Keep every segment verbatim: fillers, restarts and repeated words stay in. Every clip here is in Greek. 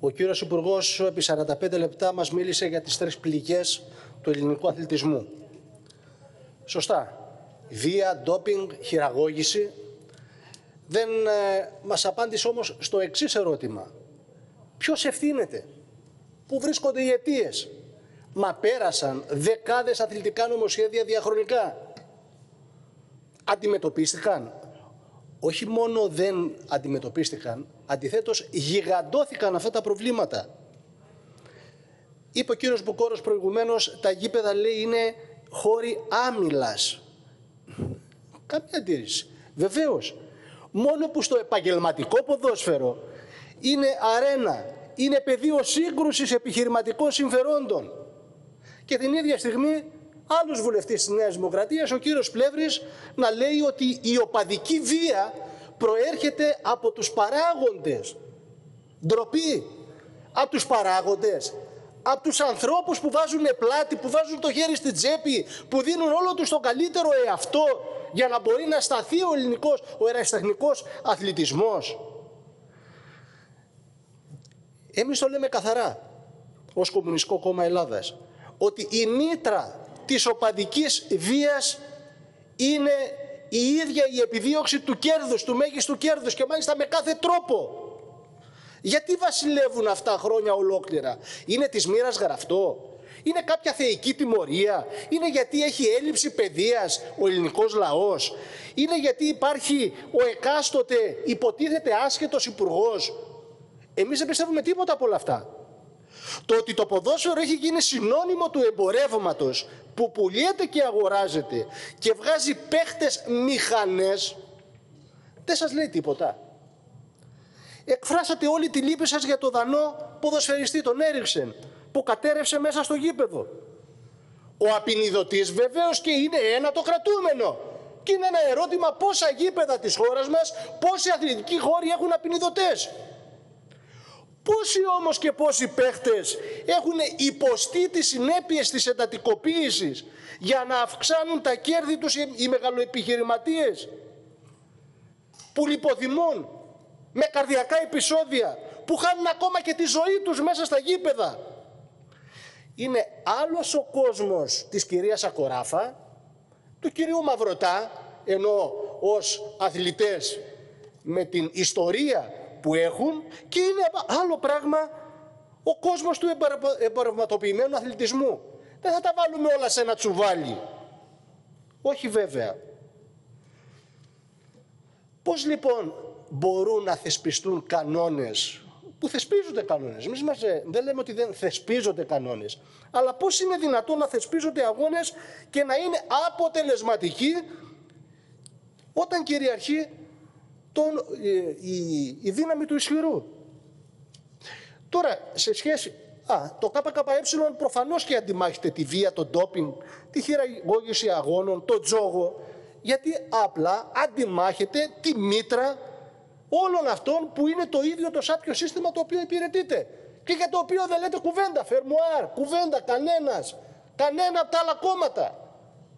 Ο κύριος Υπουργός επί σαράντα πέντε λεπτά μας μίλησε για τις τρεις πληγές του ελληνικού αθλητισμού. Σωστά. Βία, ντόπινγκ, χειραγώγηση. Δεν ε, μας απάντησε όμως στο εξής ερώτημα. Ποιος ευθύνεται? Πού βρίσκονται οι αιτίες? Μα πέρασαν δεκάδες αθλητικά νομοσχέδια διαχρονικά. Αντιμετωπίστηκαν? Όχι μόνο δεν αντιμετωπίστηκαν, αντιθέτως γιγαντώθηκαν αυτά τα προβλήματα. Είπε ο κύριος Μπουκόρος προηγουμένως, τα γήπεδα λέει είναι χώροι άμυλας. Καμία αντίρρηση. Βεβαίως, μόνο που στο επαγγελματικό ποδόσφαιρο είναι αρένα, είναι πεδίο σύγκρουσης επιχειρηματικών συμφερόντων. Και την ίδια στιγμή άλλος βουλευτής της Νέας Δημοκρατίας, ο κύριος Πλεύρης, να λέει ότι η οπαδική βία προέρχεται από τους παράγοντες. Ντροπή. Από τους παράγοντες. Από τους ανθρώπους που βάζουν πλάτη, που βάζουν το χέρι στην τσέπη, που δίνουν όλο τους τον καλύτερο εαυτό για να μπορεί να σταθεί ο ελληνικός, ο ερασιτεχνικός αθλητισμός. Εμείς το λέμε καθαρά, ως Κομμουνιστικό Κόμμα Ελλάδας, ότι η μήτρα της οπαδικής βίας είναι η ίδια η επιδίωξη του κέρδους, του μέγιστου κέρδους και μάλιστα με κάθε τρόπο. Γιατί βασιλεύουν αυτά χρόνια ολόκληρα? Είναι της μοίρας γραφτό? Είναι κάποια θεϊκή τιμωρία? Είναι γιατί έχει έλλειψη παιδείας ο ελληνικός λαός? Είναι γιατί υπάρχει ο εκάστοτε υποτίθεται άσχετος υπουργός? Εμείς δεν πιστεύουμε τίποτα από όλα αυτά. Το ότι το ποδόσφαιρο έχει γίνει συνώνυμο του εμπορεύματος που πουλιέται και αγοράζεται και βγάζει παίχτες μηχανές, δεν σας λέει τίποτα. Εκφράσατε όλη τη λύπη σας για το δανό ποδοσφαιριστή, τον Έριξεν, που κατέρευσε μέσα στο γήπεδο. Ο απεινιδωτής βεβαίως και είναι ένα το κρατούμενο. Και είναι ένα ερώτημα πόσα γήπεδα της χώρας μας, πόσοι αθλητικοί χώροι έχουν απεινιδωτές. Πόσοι όμως και πόσοι παίχτες έχουν υποστεί τις συνέπειες της εντατικοποίησης για να αυξάνουν τα κέρδη τους οι μεγαλοεπιχειρηματίες που λιποθυμούν με καρδιακά επεισόδια, που χάνουν ακόμα και τη ζωή τους μέσα στα γήπεδα. Είναι άλλος ο κόσμος της κυρίας Ακοράφα, του κυρίου Μαυρωτά, ενώ ως αθλητές με την ιστορία που έχουν, και είναι άλλο πράγμα ο κόσμος του εμπορευματοποιημένου αθλητισμού. Δεν θα τα βάλουμε όλα σε ένα τσουβάλι. Όχι βέβαια. Πώς λοιπόν μπορούν να θεσπιστούν κανόνες, που θεσπίζονται κανόνες? Εμείς είμαστε, δεν λέμε ότι δεν θεσπίζονται κανόνες, αλλά πώς είναι δυνατόν να θεσπίζονται αγώνες και να είναι αποτελεσματικοί όταν κυριαρχεί τον, η, η δύναμη του ισχυρού? Τώρα, σε σχέση... Α, το ΚΚΕ προφανώς και αντιμάχεται τη βία, το ντόπινγκ, τη χειραγώγηση αγώνων, το τζόγο, γιατί απλά αντιμάχεται τη μήτρα όλων αυτών που είναι το ίδιο το σάπιο σύστημα το οποίο υπηρετείται και για το οποίο δεν λέτε κουβέντα, φερμουάρ, κουβέντα, κανένας, κανένα από τα άλλα κόμματα.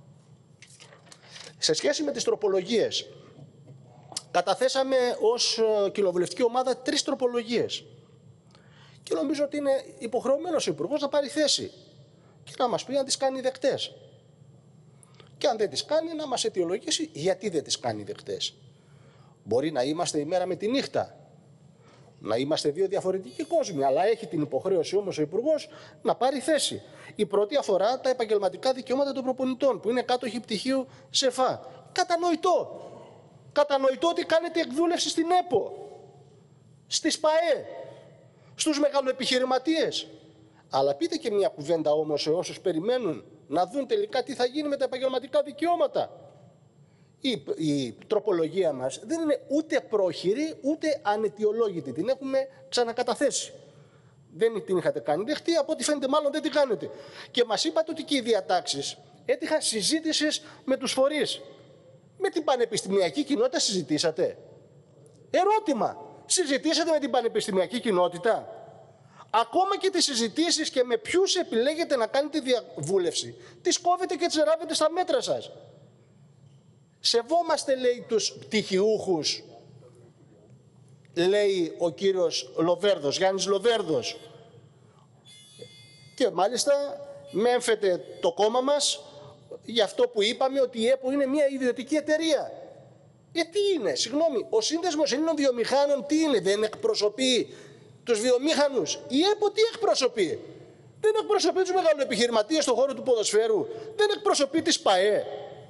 Σε σχέση με τις τροπολογίες, καταθέσαμε ως κοινοβουλευτική ομάδα τρεις τροπολογίες και νομίζω ότι είναι υποχρεωμένος ο Υπουργός να πάρει θέση και να μας πει αν τις κάνει δεκτές. Και αν δεν τις κάνει, να μας αιτιολογήσει γιατί δεν τις κάνει δεκτές. Μπορεί να είμαστε η μέρα με τη νύχτα, να είμαστε δύο διαφορετικοί κόσμοι, αλλά έχει την υποχρέωση όμως ο Υπουργός να πάρει θέση. Η πρώτη αφορά τα επαγγελματικά δικαιώματα των προπονητών, που είναι κάτοχοι πτυχίου ΣΕΦΑ. Κατανοητό. Κατανοητό ότι κάνετε εκδούλευση στην ΕΠΟ, στη ΣΠΑΕ, στους μεγαλοεπιχειρηματίες. Αλλά πείτε και μια κουβέντα όμως σε όσους περιμένουν να δουν τελικά τι θα γίνει με τα επαγγελματικά δικαιώματα. Η, η τροπολογία μας δεν είναι ούτε πρόχειρη ούτε αναιτιολόγητη. Την έχουμε ξανακαταθέσει. Δεν την είχατε κάνει δεχτή, από ό,τι φαίνεται μάλλον δεν την κάνετε. Και μας είπατε ότι και οι διατάξεις έτυχαν συζήτησης με τους φορείς. Με την πανεπιστημιακή κοινότητα συζητήσατε? Ερώτημα. Συζητήσατε με την πανεπιστημιακή κοινότητα? Ακόμα και τις συζητήσεις και με ποιους επιλέγετε να κάνετε διαβούλευση, τις κόβετε και τις ράβετε στα μέτρα σας. Σεβόμαστε, λέει, τους πτυχιούχους λέει ο κύριος Λοβέρδος, Γιάννης Λοβέρδος. Και μάλιστα μέμφεται το κόμμα μας για αυτό που είπαμε, ότι η ΕΠΟ είναι μια ιδιωτική εταιρεία. Ε, τι είναι, συγγνώμη, ο Σύνδεσμος Ελλήνων Βιομηχάνων τι είναι, δεν εκπροσωπεί τους βιομήχανους? Η ΕΠΟ τι εκπροσωπεί? Δεν εκπροσωπεί τους μεγαλοεπιχειρηματίες στον χώρο του ποδοσφαίρου, δεν εκπροσωπεί τις ΠΑΕ.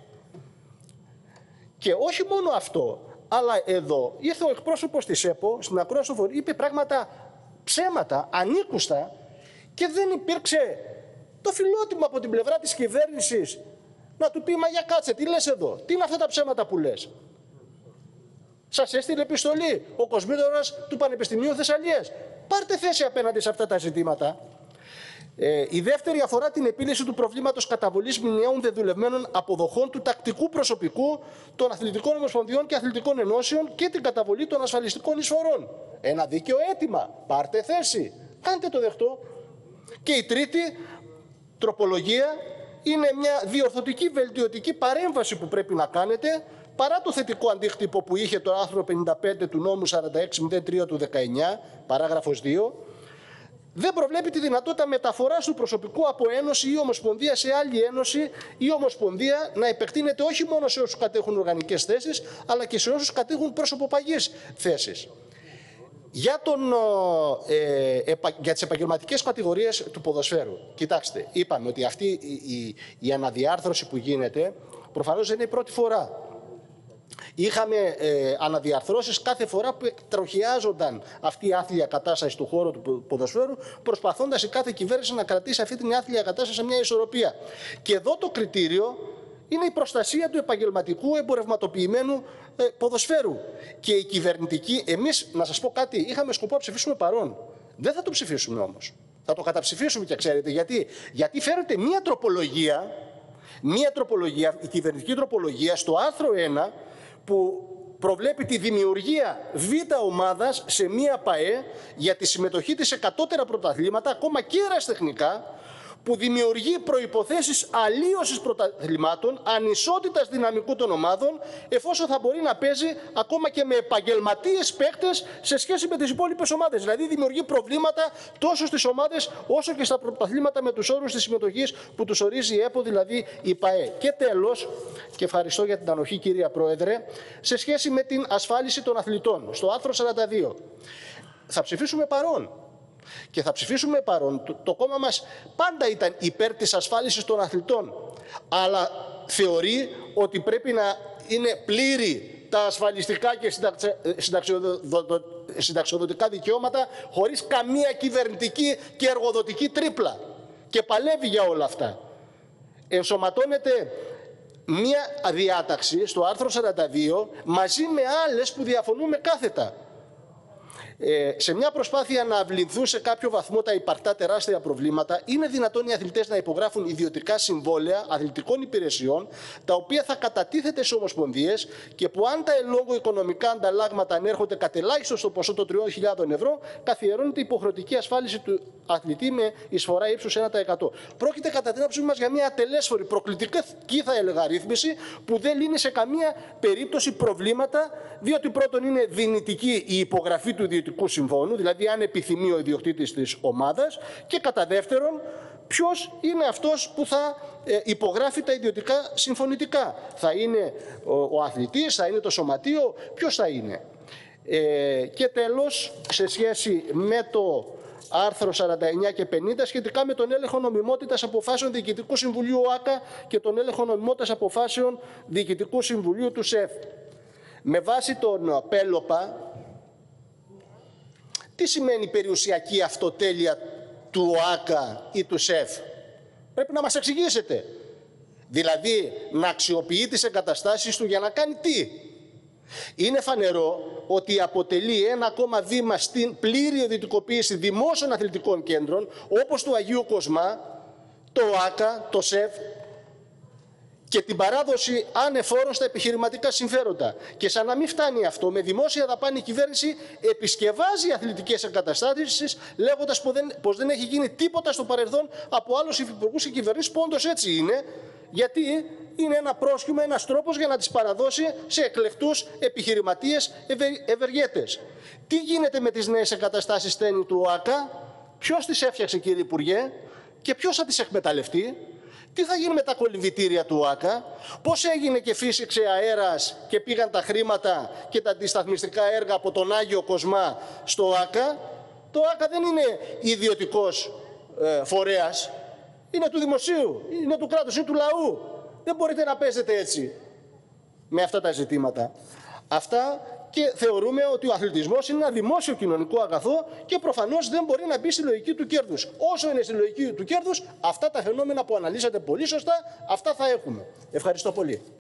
Και όχι μόνο αυτό, αλλά εδώ ήρθε ο εκπρόσωπος της ΕΠΟ στην ακρόαση, είπε πράγματα ψέματα, ανήκουστα, και δεν υπήρξε το φιλότιμο από την πλευρά της κυβέρνησης να του πει, μα για κάτσε, τι λες εδώ, τι είναι αυτά τα ψέματα που λες? Σας έστειλε επιστολή ο Κοσμήτωρας του Πανεπιστημίου Θεσσαλίας. Πάρτε θέση απέναντι σε αυτά τα ζητήματα. Ε, η δεύτερη αφορά την επίλυση του προβλήματος καταβολής μηνιαίων δεδουλευμένων αποδοχών του τακτικού προσωπικού των αθλητικών ομοσπονδιών και αθλητικών ενώσεων και την καταβολή των ασφαλιστικών εισφορών. Ένα δίκαιο αίτημα. Πάρτε θέση. Κάντε το δεχτό. Και η τρίτη τροπολογία είναι μια διορθωτική βελτιωτική παρέμβαση που πρέπει να κάνετε, παρά το θετικό αντίκτυπο που είχε το άρθρο πενήντα πέντε του νόμου σαράντα έξι μηδέν τρία του δεκαεννιά, παράγραφος δύο, δεν προβλέπει τη δυνατότητα μεταφοράς του προσωπικού από ένωση ή ομοσπονδία σε άλλη ένωση ή ομοσπονδία να επεκτείνεται όχι μόνο σε όσους κατέχουν οργανικές θέσεις, αλλά και σε όσους κατέχουν προσωποπαγείς θέσεις. Για, τον, ε, επα, για τις επαγγελματικές κατηγορίες του ποδοσφαίρου, κοιτάξτε, είπαμε ότι αυτή η, η, η αναδιάρθρωση που γίνεται προφανώς δεν είναι η πρώτη φορά. Είχαμε ε, αναδιαρθρώσεις κάθε φορά που εκτροχιάζονταν αυτή η άθλια κατάσταση του χώρου του ποδοσφαίρου, προσπαθώντας η κάθε κυβέρνηση να κρατήσει αυτή την άθλια κατάσταση σε μια ισορροπία. Και εδώ το κριτήριο είναι η προστασία του επαγγελματικού εμπορευματοποιημένου ε, ποδοσφαίρου. Και η κυβερνητική, εμείς, να σας πω κάτι, είχαμε σκοπό να ψηφίσουμε παρόν. Δεν θα το ψηφίσουμε όμως. Θα το καταψηφίσουμε, και ξέρετε γιατί. Γιατί φέρεται μία τροπολογία, μία τροπολογία, η κυβερνητική τροπολογία στο άρθρο ένα, που προβλέπει τη δημιουργία β' ομάδας σε μία ΠΑΕ για τη συμμετοχή της σε κατώτερα πρωταθλήματα, ακόμα και ερασιτεχνικά, που δημιουργεί προϋποθέσεις αλλίωσης πρωταθλημάτων, ανισότητας δυναμικού των ομάδων, εφόσον θα μπορεί να παίζει ακόμα και με επαγγελματίες παίκτες σε σχέση με τις υπόλοιπες ομάδες. Δηλαδή δημιουργεί προβλήματα τόσο στις ομάδες όσο και στα πρωταθλήματα με τους όρους της συμμετοχής που τους ορίζει η ΕΠΟ, δηλαδή η ΠΑΕ. Και τέλος, και ευχαριστώ για την ανοχή κυρία Πρόεδρε, σε σχέση με την ασφάλιση των αθλητών, στο άρθρο σαράντα δύο. Θα ψηφίσουμε παρόν. Και θα ψηφίσουμε παρόν. Το, το κόμμα μας πάντα ήταν υπέρ της ασφάλισης των αθλητών, αλλά θεωρεί ότι πρέπει να είναι πλήρη τα ασφαλιστικά και συνταξιοδοτικά δικαιώματα, χωρίς καμία κυβερνητική και εργοδοτική τρίπλα. Και παλεύει για όλα αυτά. Ενσωματώνεται μία διάταξη στο άρθρο σαράντα δύο μαζί με άλλες που διαφωνούμε κάθετα. Ε, σε μια προσπάθεια να αυλυνθούν σε κάποιο βαθμό τα υπαρκτά τεράστια προβλήματα, είναι δυνατόν οι αθλητές να υπογράφουν ιδιωτικά συμβόλαια αθλητικών υπηρεσιών, τα οποία θα κατατίθεται σε ομοσπονδίες και που, αν τα εν λόγω οικονομικά ανταλλάγματα ανέρχονται κατελάχιστο στο ποσό των τριών χιλιάδων ευρώ, καθιερώνεται υποχρεωτική ασφάλιση του αθλητή με εισφορά ύψους ένα τοις εκατό. Πρόκειται κατά την άποψή μας για μια ατελέσφορη, προκλητική θα έλεγα ρύθμιση, που δεν λύνει σε καμία περίπτωση προβλήματα, διότι πρώτον είναι δυνητική η υπογραφή του ιδιωτικού συμφώνου, δηλαδή αν επιθυμεί ο ιδιοκτήτης της ομάδας, και κατά δεύτερον, ποιος είναι αυτός που θα ε, υπογράφει τα ιδιωτικά συμφωνητικά. Θα είναι ο, ο αθλητής, θα είναι το σωματείο, ποιος θα είναι. Ε, και τέλος, σε σχέση με το άρθρο σαράντα εννιά και πενήντα, σχετικά με τον έλεγχο νομιμότητας αποφάσεων Διοικητικού Συμβουλίου ΟΑΚΑ και τον έλεγχο νομιμότητας αποφάσεων Διοικητικού Συμβουλίου του ΣΕΦ. Με βάση τον ΠΕΛΟΠΑ, τι σημαίνει περιουσιακή αυτοτέλεια του ΟΑΚΑ ή του ΣΕΦ? Πρέπει να μας εξηγήσετε. Δηλαδή, να αξιοποιεί τις εγκαταστάσεις του για να κάνει τι? Είναι φανερό ότι αποτελεί ένα ακόμα βήμα στην πλήρη ιδιωτικοποίηση δημόσιων αθλητικών κέντρων, όπως του Αγίου Κοσμά, το ΟΑΚΑ, το ΣΕΦ, και την παράδοση ανεφόρων στα επιχειρηματικά συμφέροντα. Και σαν να μην φτάνει αυτό, με δημόσια δαπάνη η κυβέρνηση επισκευάζει αθλητικές εγκαταστάσεις, λέγοντας πως δεν, πως δεν έχει γίνει τίποτα στο παρελθόν από άλλους υφυπουργούς και κυβερνήσεις, που όντως έτσι είναι. Γιατί είναι ένα πρόσχημα, ένας τρόπος για να τις παραδώσει σε εκλεκτούς επιχειρηματίες ευεργέτες. Τι γίνεται με τις νέες εγκαταστάσεις στένη του ΟΑΚΑ, ποιος τις έφτιαξε, κύριε Υπουργέ, και ποιος θα τις εκμεταλλευτεί? Τι θα γίνει με τα κολυμβητήρια του ΟΑΚΑ, πώς έγινε και φύσηξε αέρας και πήγαν τα χρήματα και τα αντισταθμιστικά έργα από τον Άγιο Κοσμά στο ΟΑΚΑ? Το ΟΑΚΑ δεν είναι ιδιωτικός ε, φορέας, είναι του δημοσίου, είναι του κράτους, είναι του λαού. Δεν μπορείτε να παίζετε έτσι με αυτά τα ζητήματα. Αυτά, και θεωρούμε ότι ο αθλητισμός είναι ένα δημόσιο κοινωνικό αγαθό και προφανώς δεν μπορεί να μπει στη λογική του κέρδους. Όσο είναι στη λογική του κέρδους, αυτά τα φαινόμενα που αναλύσατε πολύ σωστά, αυτά θα έχουμε. Ευχαριστώ πολύ.